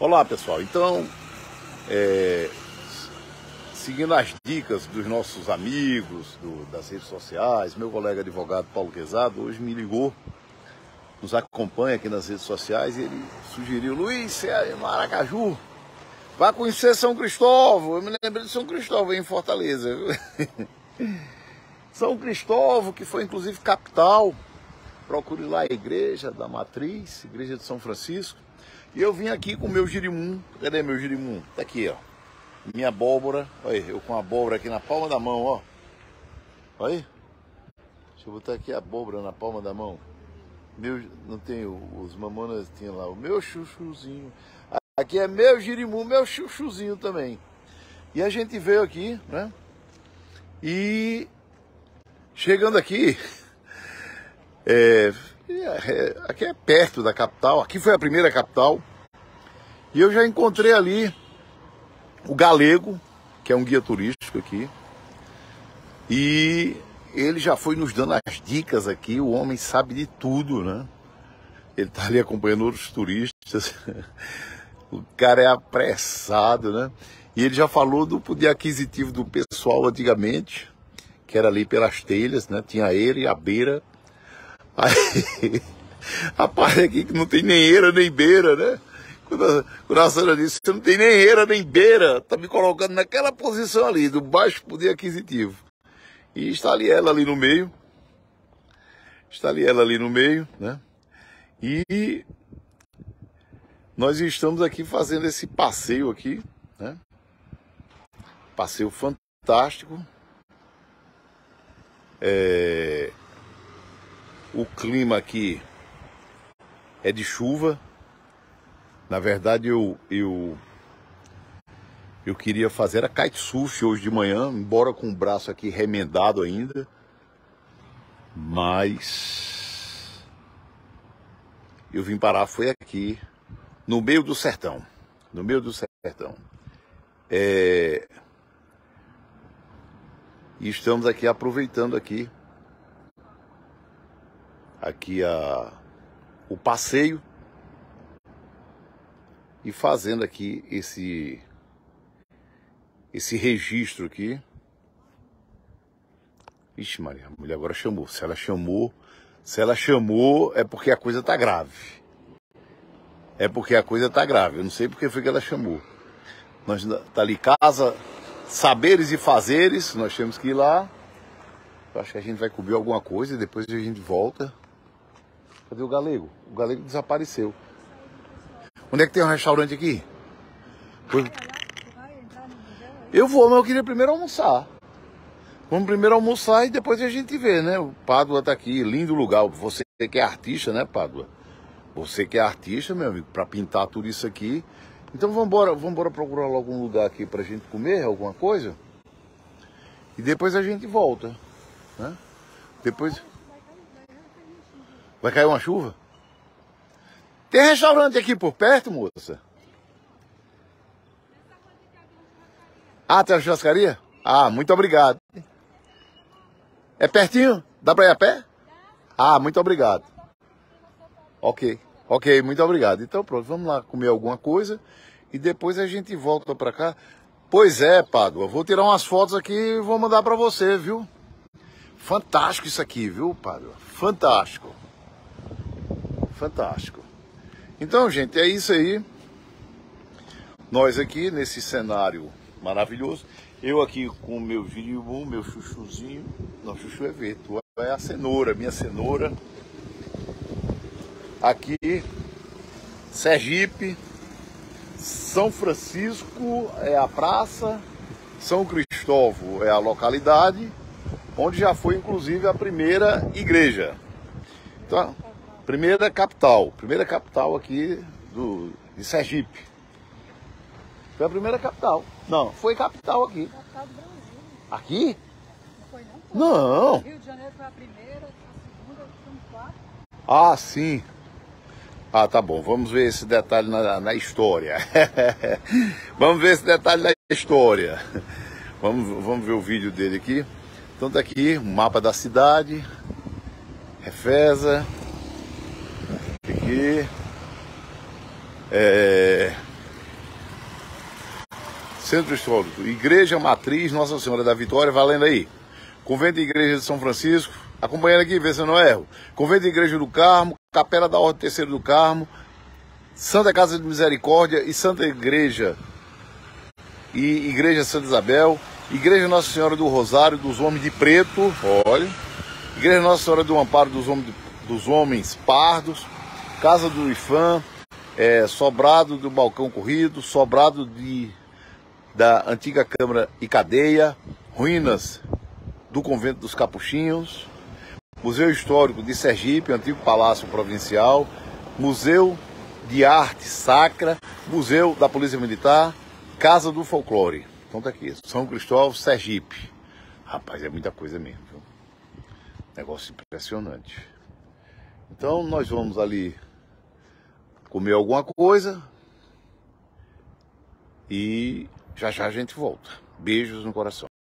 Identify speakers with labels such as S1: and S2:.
S1: Olá pessoal, então seguindo as dicas dos nossos amigos das redes sociais, meu colega advogado Paulo Quezado hoje me ligou, nos acompanha aqui nas redes sociais e ele sugeriu: Luiz, você é em Maracaju, vá conhecer São Cristóvão. Eu me lembrei de São Cristóvão em Fortaleza. São Cristóvão, que foi inclusive capital. Procure lá a igreja da Matriz, igreja de São Francisco. E eu vim aqui com o meu girimum. Cadê meu girimum? Tá aqui, ó. Minha abóbora. Olha, eu com a abóbora aqui na palma da mão, ó. Olha. Deixa eu botar aqui a abóbora na palma da mão. Não tem os mamonas, tinha lá o meu chuchuzinho. Aqui é meu girimum, meu chuchuzinho também. E a gente veio aqui, né? E chegando aqui, aqui é perto da capital, aqui foi a primeira capital. E eu já encontrei ali o Galego, que é um guia turístico aqui. E ele já foi nos dando as dicas aqui, o homem sabe de tudo, né? Ele tá ali acompanhando outros turistas. O cara é apressado, né? E ele já falou do poder aquisitivo do pessoal antigamente, que era ali pelas telhas, né? Tinha eira e a beira. Aí, a parte aqui que não tem nem eira nem beira, né? Quando a senhora disse, você não tem nem eira nem beira, tá me colocando naquela posição ali, do baixo poder aquisitivo. E está ali ela ali no meio. Está ali ela ali no meio, né? E nós estamos aqui fazendo esse passeio aqui, né? Passeio fantástico. O clima aqui é de chuva. Na verdade, eu queria fazer a kitesurf hoje de manhã, embora com o braço aqui remendado ainda. Mas eu vim parar, foi aqui, no meio do sertão. No meio do sertão. E estamos aqui aproveitando aqui o passeio e fazendo aqui esse registro aqui. Ixi Maria, a mulher agora chamou. Se ela chamou é porque a coisa tá grave. É porque a coisa tá grave. Eu não sei porque foi que ela chamou. Nós tá ali casa, saberes e fazeres, nós temos que ir lá. Eu acho que a gente vai comer alguma coisa e depois a gente volta. Cadê o Galego? O Galego desapareceu. Onde é que tem um restaurante aqui? Eu vou, mas eu queria primeiro almoçar. Vamos primeiro almoçar e depois a gente vê, né? O Pádua tá aqui, lindo lugar. Você que é artista, né, Pádua? Você que é artista, meu amigo, para pintar tudo isso aqui. Então vamos embora procurar logo um lugar aqui pra gente comer alguma coisa. E depois a gente volta, né? Depois... Vai cair uma chuva? Tem restaurante aqui por perto, moça? Ah, tem uma churrascaria? Ah, muito obrigado. É pertinho? Dá pra ir a pé? Ah, muito obrigado. Ok, muito obrigado. Então pronto, vamos lá comer alguma coisa e depois a gente volta pra cá. Pois é, Pádua, vou tirar umas fotos aqui e vou mandar pra você, viu? Fantástico isso aqui, viu, Pádua? Fantástico. Fantástico. Então, gente, é isso aí. Nós aqui nesse cenário maravilhoso. Eu aqui com o meu girimum, meu chuchuzinho. Não, chuchu é ver, tua é a cenoura, minha cenoura. Aqui, Sergipe, São Francisco é a praça, São Cristóvão é a localidade, onde já foi inclusive a primeira igreja. Então, primeira capital aqui de Sergipe. Foi a primeira capital. Não, foi capital aqui. Capital do Brasil. Aqui? Não foi não? Não. Rio de Janeiro foi a primeira, a segunda, são 4. Ah, sim. Ah, tá bom. Vamos ver esse detalhe na história. Vamos ver esse detalhe na história. Vamos ver o vídeo dele aqui. Então tá aqui, um mapa da cidade. Refesa. Aqui. Centro Histórico, Igreja Matriz Nossa Senhora da Vitória, valendo aí. Convento e Igreja de São Francisco, acompanhando aqui, vê se eu não erro. Convento e Igreja do Carmo, Capela da Ordem Terceira do Carmo, Santa Casa de Misericórdia e Santa Igreja e Igreja Santa Isabel, Igreja Nossa Senhora do Rosário dos Homens de Preto, olha, Igreja Nossa Senhora do Amparo dos Homens Pardos, Casa do Ifã, sobrado do Balcão Corrido, sobrado da antiga Câmara e Cadeia, ruínas do Convento dos Capuchinhos, Museu Histórico de Sergipe, antigo Palácio Provincial, Museu de Arte Sacra, Museu da Polícia Militar, Casa do Folclore. Então tá aqui, São Cristóvão, Sergipe. Rapaz, é muita coisa mesmo, viu? Negócio impressionante. Então nós vamos ali comer alguma coisa e já já a gente volta. Beijos no coração.